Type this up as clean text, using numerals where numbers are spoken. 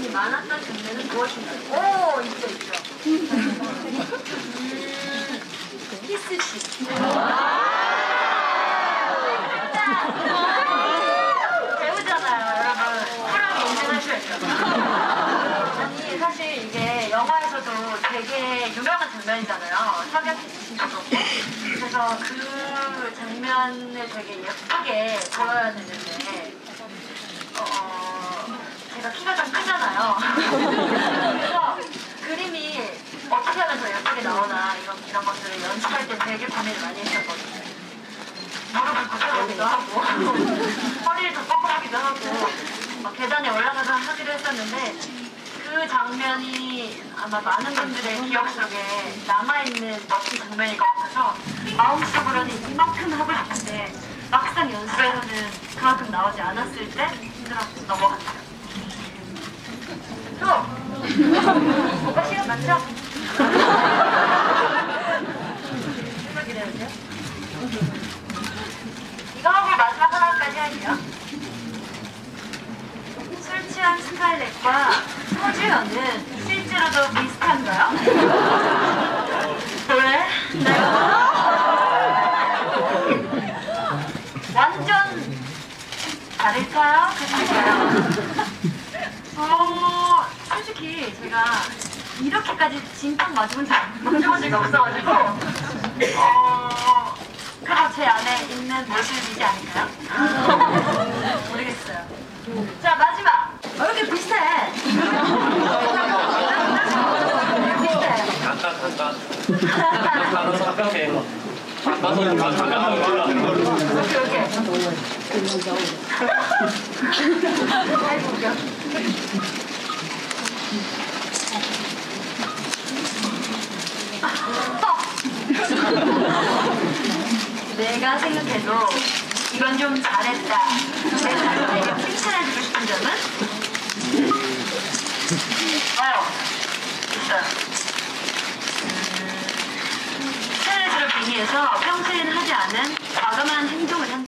인상이 많았던 장면은 무엇인가요? 오, 있죠. 키스씬. 배우잖아요, 여러분. 사랑이 인정하셔야죠. 아니, 사실 이게 영화에서도 되게 유명한 장면이잖아요. 석양 키스씬도 그렇고. 그래서 그 장면을 되게 예쁘게 보여야 되는데, 제가 키가 좀 크잖아요. 그래서 그림이 어떻게 하면 더 예쁘게 나오나 이런 것들을 연습할 때 되게 고민을 많이 했었거든요. 무릎을 굽혀보기도 하고 허리를 더 꺾어보기도 하고 막 계단에 올라가서 하기도 했었는데 그 장면이 아마 많은 분들의 기억 속에 남아있는 멋진 장면일 것 같아서 마음속으로는 이만큼 하고 싶은데 막상 연습에서는 그만큼 나오지 않았을 때 힘들어서 넘어갔어요. 또! 오빠 시간 많죠? 조금만 기다려주세요. 이거 하고 마지막 하나까지 할게요. 술 취한 스칼렛과 서주현은 실제로도 비슷한가요? 왜? 완전 다를까요? 같을까요? 솔직히 제가 이렇게까지 진탕 맞은 적이 없어가지고 그럼 제 안에 있는 모습이지 않을까요? 모르겠어요. 자, 마지막! 왜 이렇게 비슷해? 비슷해. 잠깐만. 오케이. 아이고, 웃겨. 내가 생각해도 이건 좀 잘했다. 내 자신에게 칭찬해주고 싶은 점은? 있어요. 스트레스를 빙의해서 평소에는 하지 않은 과감한 행동을 한